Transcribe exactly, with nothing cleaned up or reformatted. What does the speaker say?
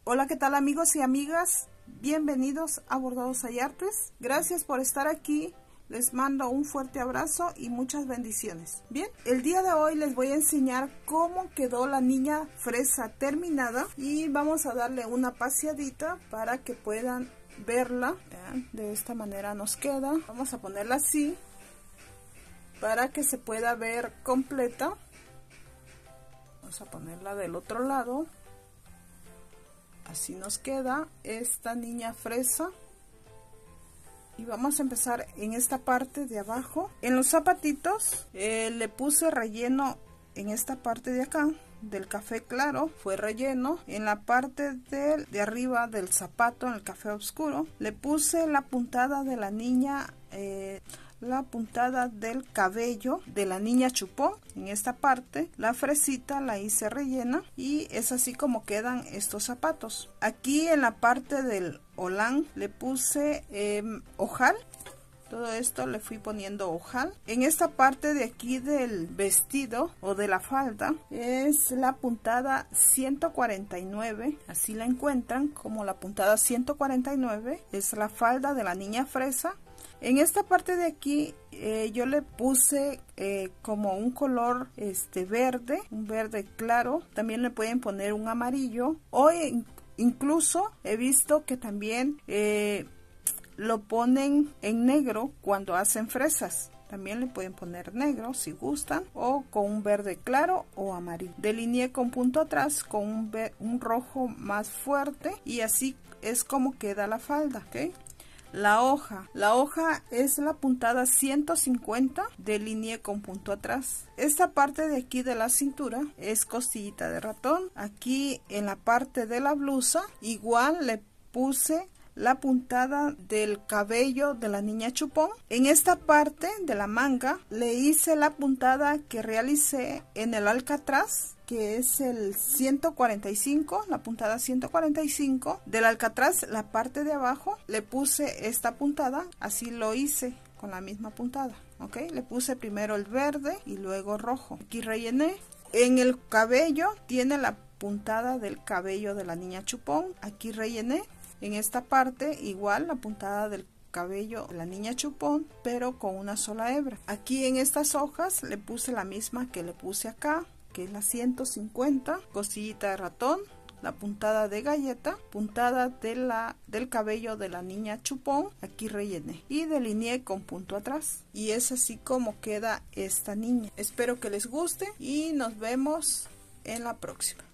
Hola, ¿qué tal amigos y amigas? Bienvenidos a Bordados Hay Artes. Gracias por estar aquí. Les mando un fuerte abrazo y muchas bendiciones. Bien, el día de hoy les voy a enseñar cómo quedó la niña fresa terminada y vamos a darle una paseadita para que puedan verla. Vean, de esta manera nos queda. Vamos a ponerla así para que se pueda ver completa. Vamos a ponerla del otro lado. Así nos queda esta niña fresa. Y vamos a empezar en esta parte de abajo. En los zapatitos eh, le puse relleno en esta parte de acá del café claro, fue relleno. En la parte de, de arriba del zapato, en el café oscuro, le puse la puntada de la niña, eh, la puntada del cabello de la niña chupón. En esta parte la fresita la hice rellena y es así como quedan estos zapatos. Aquí en la parte del holán le puse eh, ojal. Todo esto le fui poniendo ojal. En esta parte de aquí del vestido o de la falda es la puntada ciento cuarenta y nueve. Así la encuentran como la puntada ciento cuarenta y nueve. Es la falda de la niña fresa. En esta parte de aquí eh, yo le puse eh, como un color este verde, un verde claro. También le pueden poner un amarillo o in incluso he visto que también eh, lo ponen en negro cuando hacen fresas. También le pueden poner negro si gustan o con un verde claro o amarillo. Delineé con punto atrás con un, un rojo más fuerte y así es como queda la falda, ¿ok? La hoja, la hoja es la puntada ciento cincuenta, delineé con punto atrás. Esta parte de aquí de la cintura es costillita de ratón. Aquí en la parte de la blusa igual le puse la puntada del cabello de la niña chupón. En esta parte de la manga le hice la puntada que realicé en el alcatraz, que es el ciento cuarenta y cinco, la puntada ciento cuarenta y cinco del alcatraz. La parte de abajo le puse esta puntada, así lo hice con la misma puntada, ok. Le puse primero el verde y luego rojo. Aquí rellené. En el cabello tiene la puntada del cabello de la niña chupón, aquí rellené. En esta parte igual la puntada del cabello de la niña chupón, pero con una sola hebra. Aquí en estas hojas le puse la misma que le puse acá, que es la ciento cincuenta, costillita de ratón, la puntada de galleta, puntada de la, del cabello de la niña chupón, aquí rellené y delineé con punto atrás. Y es así como queda esta niña. Espero que les guste y nos vemos en la próxima.